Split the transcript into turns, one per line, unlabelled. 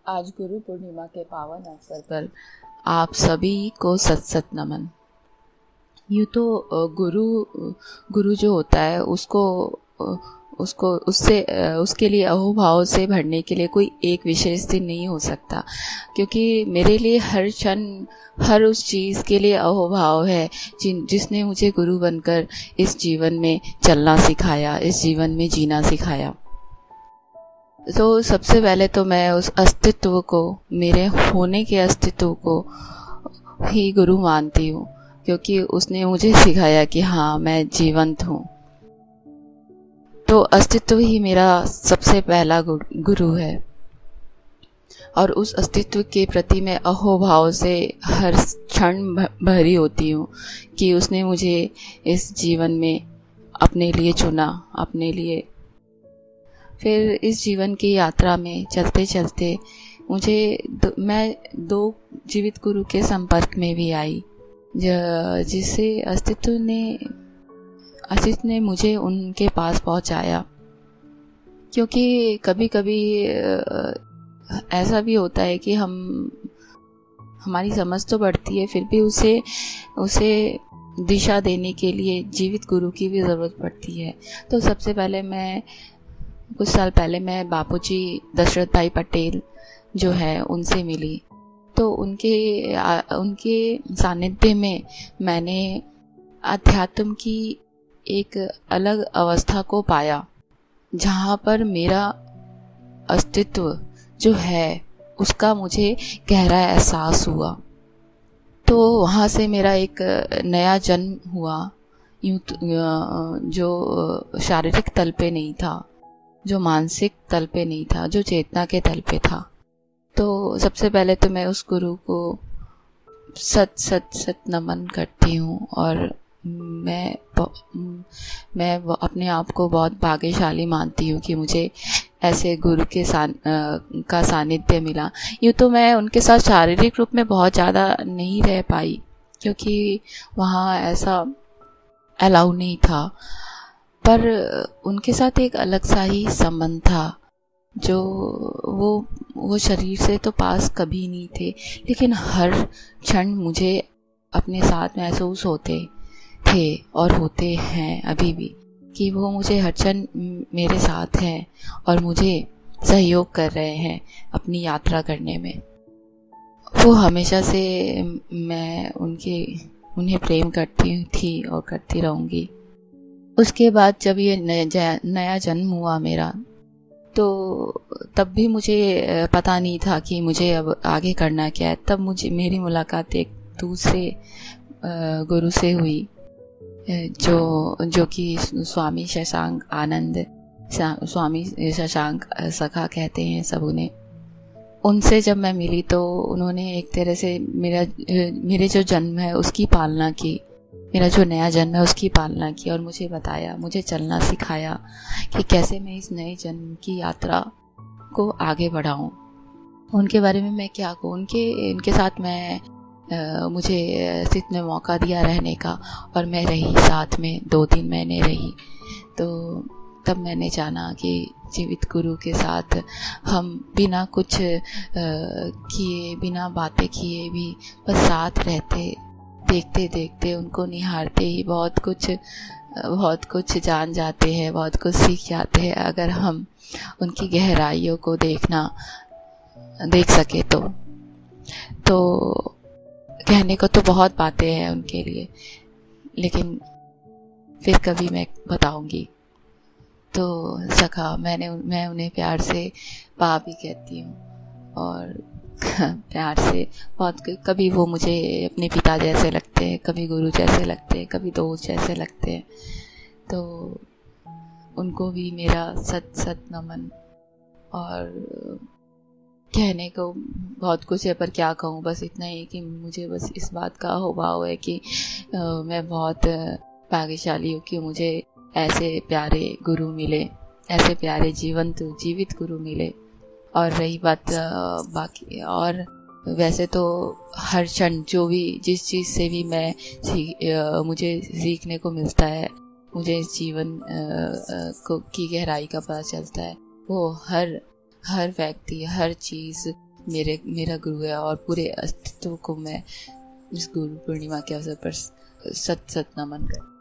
आज गुरु पूर्णिमा के पावन अवसर पर आप सभी को सत सत नमन। यूँ तो गुरु जो होता है उसके लिए अहोभाव से भरने के लिए कोई एक विशेष दिन नहीं हो सकता, क्योंकि मेरे लिए हर क्षण हर उस चीज़ के लिए अहोभाव है जिसने मुझे गुरु बनकर इस जीवन में चलना सिखाया, इस जीवन में जीना सिखाया। तो सबसे पहले तो मैं उस अस्तित्व को, मेरे होने के अस्तित्व को ही गुरु मानती हूँ, क्योंकि उसने मुझे सिखाया कि हाँ, मैं जीवंत हूँ। तो अस्तित्व ही मेरा सबसे पहला गुरु है, और उस अस्तित्व के प्रति मैं अहोभाव से हर क्षण भरी होती हूँ कि उसने मुझे इस जीवन में अपने लिए चुना, अपने लिए। फिर इस जीवन की यात्रा में चलते चलते मैं दो जीवित गुरु के संपर्क में भी आई, जिससे अस्तित्व ने मुझे उनके पास पहुंचाया। क्योंकि कभी कभी ऐसा भी होता है कि हमारी समझ तो बढ़ती है, फिर भी उसे दिशा देने के लिए जीवित गुरु की भी ज़रूरत पड़ती है। तो सबसे पहले कुछ साल पहले मैं बापूजी दशरथ भाई पटेल जो है उनसे मिली। तो उनके सानिध्य में मैंने अध्यात्म की एक अलग अवस्था को पाया, जहाँ पर मेरा अस्तित्व जो है उसका मुझे गहरा एहसास हुआ। तो वहाँ से मेरा एक नया जन्म हुआ, जो शारीरिक तल पे नहीं था, जो मानसिक तल पे नहीं था, जो चेतना के तल पे था। तो सबसे पहले तो मैं उस गुरु को सत सत सत नमन करती हूँ, और मैं अपने आप को बहुत भाग्यशाली मानती हूँ कि मुझे ऐसे गुरु का सानिध्य मिला। यूँ तो मैं उनके साथ शारीरिक रूप में बहुत ज़्यादा नहीं रह पाई, क्योंकि वहाँ ऐसा अलाउ नहीं था, पर उनके साथ एक अलग सा ही संबंध था, जो वो शरीर से तो पास कभी नहीं थे, लेकिन हर क्षण मुझे अपने साथ महसूस होते थे और होते हैं अभी भी, कि वो मुझे हर क्षण मेरे साथ हैं और मुझे सहयोग कर रहे हैं अपनी यात्रा करने में। वो हमेशा से मैं उन्हें प्रेम करती थी और करती रहूँगी। उसके बाद जब ये नया जन्म हुआ मेरा, तो तब भी मुझे पता नहीं था कि मुझे अब आगे करना क्या है। तब मेरी मुलाकात एक दूसरे गुरु से हुई, जो कि स्वामी शशांक आनंद, स्वामी शशांक सखा कहते हैं सब उन्हें। उनसे जब मैं मिली तो उन्होंने एक तरह से मेरे जो जन्म है उसकी पालना की, मेरा जो नया जन्म है उसकी पालना की, और मुझे बताया, मुझे चलना सिखाया कि कैसे मैं इस नए जन्म की यात्रा को आगे बढ़ाऊं। उनके बारे में मैं क्या कहूँ, उनके साथ मुझे सिर्फ ने मौका दिया रहने का, और मैं रही साथ में 2-3 महीने रही। तो तब मैंने जाना कि जीवित गुरु के साथ हम बिना कुछ किए, बिना बातें किए भी बस साथ रहते, देखते देखते, उनको निहारते ही बहुत कुछ जान जाते हैं, बहुत कुछ सीख जाते हैं, अगर हम उनकी गहराइयों को देख सके तो कहने को तो बहुत बातें हैं उनके लिए, लेकिन फिर कभी मैं बताऊंगी। तो सखा, मैं उन्हें प्यार से पापा भी कहती हूँ, और प्यार से बहुत, कभी वो मुझे अपने पिता जैसे लगते हैं, कभी गुरु जैसे लगते हैं, कभी दोस्त जैसे लगते हैं। तो उनको भी मेरा सत सत नमन। और कहने को बहुत कुछ है, पर क्या कहूँ, बस इतना ही कि मुझे बस इस बात का अहोभाव है कि मैं बहुत भाग्यशाली हूँ कि मुझे ऐसे प्यारे गुरु मिले, ऐसे प्यारे जीवित गुरु मिले। और रही बात बाकी, और वैसे तो हर क्षण जिस चीज़ से भी मुझे सीखने को मिलता है, मुझे इस जीवन की गहराई का पता चलता है, वो हर व्यक्ति, हर चीज़ मेरा गुरु है और पूरे अस्तित्व को मैं इस गुरु पूर्णिमा के अवसर पर सत नमन करती हूँ।